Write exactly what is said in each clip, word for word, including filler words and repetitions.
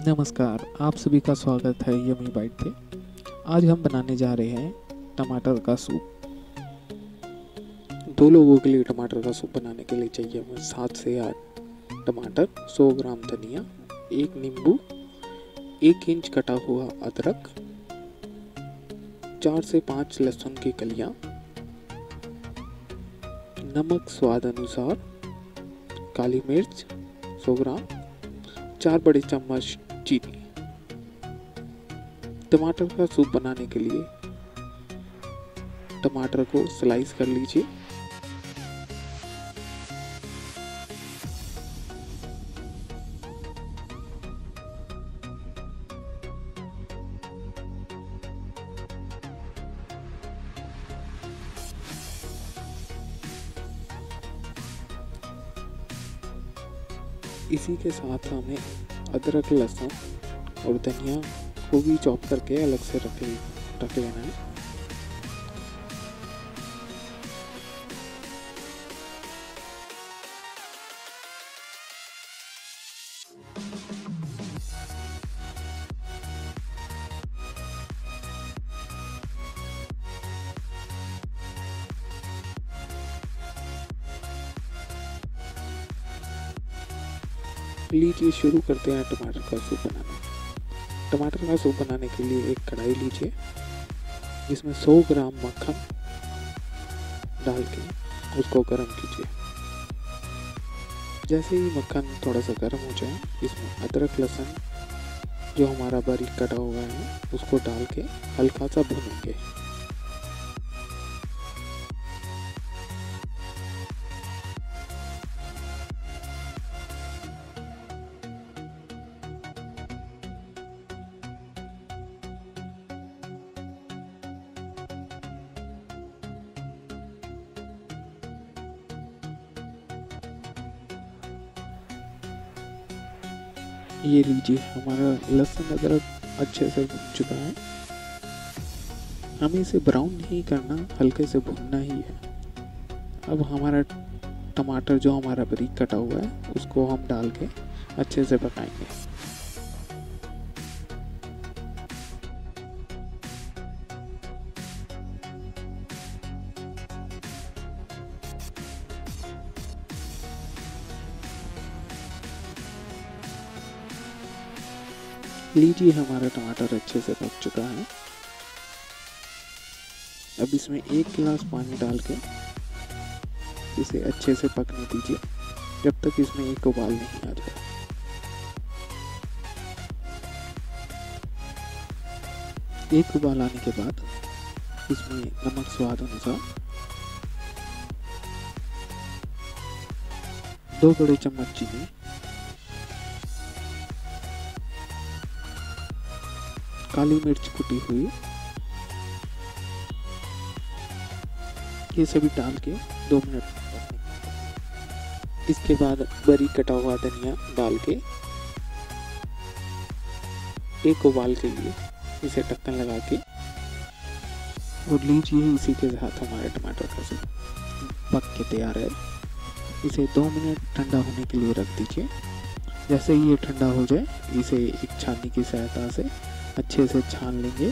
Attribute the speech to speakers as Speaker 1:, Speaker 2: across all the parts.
Speaker 1: नमस्कार, आप सभी का स्वागत है यमी बाइट पे। आज हम बनाने जा रहे हैं टमाटर का सूप। दो लोगों के लिए टमाटर का सूप बनाने के लिए चाहिए हमें सात से आठ टमाटर, सौ ग्राम धनिया, एक नींबू, एक इंच कटा हुआ अदरक, चार से पाँच लहसुन की कलियां, नमक स्वाद अनुसार, काली मिर्च सौ ग्राम, चार बड़े चम्मच चीनी। टमाटर का सूप बनाने के लिए टमाटर को स्लाइस कर लीजिए। इसी के साथ हमें अदरक, लहसुन और धनिया को भी चॉप करके अलग से रख रख लेना है। लीजिए शुरू करते हैं टमाटर का सूप बनाना। टमाटर का सूप बनाने के लिए एक कढ़ाई लीजिए, जिसमें सौ ग्राम मक्खन डाल के उसको गर्म कीजिए। जैसे ही मक्खन थोड़ा सा गर्म हो जाए, इसमें अदरक, लहसुन जो हमारा बारीक कटा हुआ है उसको डाल के हल्का सा भूनेंगे। ये लीजिए, हमारा लहसुन अदरक अच्छे से भुन चुका है। हमें इसे ब्राउन नहीं करना, हल्के से भुनना ही है। अब हमारा टमाटर जो हमारा बारीक कटा हुआ है उसको हम डाल के अच्छे से पकाएंगे। लीजिए, हमारा टमाटर अच्छे से पक चुका है। अब इसमें एक गिलास पानी डाल के इसे अच्छे से पकने दीजिए, जब तक इसमें एक उबाल नहीं आ जाए। एक उबाल आने के बाद इसमें नमक स्वाद अनुसार, दो बड़े चम्मच चीनी, काली मिर्च कुटी हुई, ये सभी डाल के दो मिनट पकाएंगे। इसके बाद बारीक कटा हुआ धनिया डाल के एक उबाल के लिए इसे ढक्कन लगा के और लीजिए, इसी के साथ हमारे टमाटर का सूप पक के तैयार है। इसे दो मिनट ठंडा होने के लिए रख दीजिए। जैसे ही ये ठंडा हो जाए, इसे एक छाननी की सहायता से अच्छे से छान लेंगे।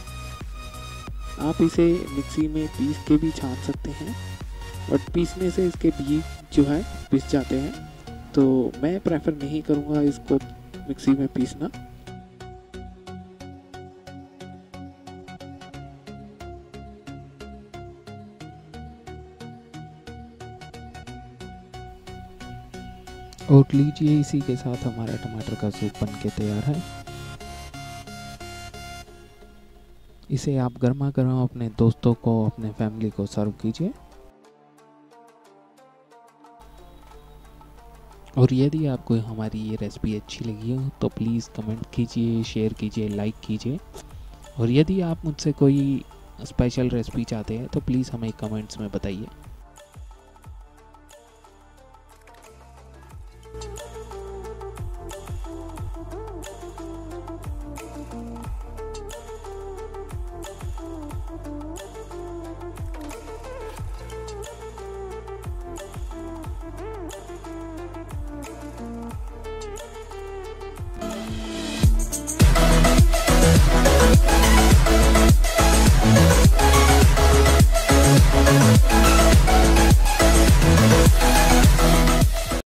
Speaker 1: आप इसे मिक्सी में पीस के भी छान सकते हैं, बट पीसने से इसके बीज जो है पिस जाते हैं, तो मैं प्रेफर नहीं करूँगा इसको मिक्सी में पीसना। और लीजिए, इसी के साथ हमारा टमाटर का सूप बन के तैयार है। इसे आप गर्मा गर्म अपने दोस्तों को, अपने फैमिली को सर्व कीजिए। और यदि आपको हमारी ये रेसिपी अच्छी लगी हो तो प्लीज़ कमेंट कीजिए, शेयर कीजिए, लाइक कीजिए। और यदि आप मुझसे कोई स्पेशल रेसिपी चाहते हैं तो प्लीज़ हमें कमेंट्स में बताइए।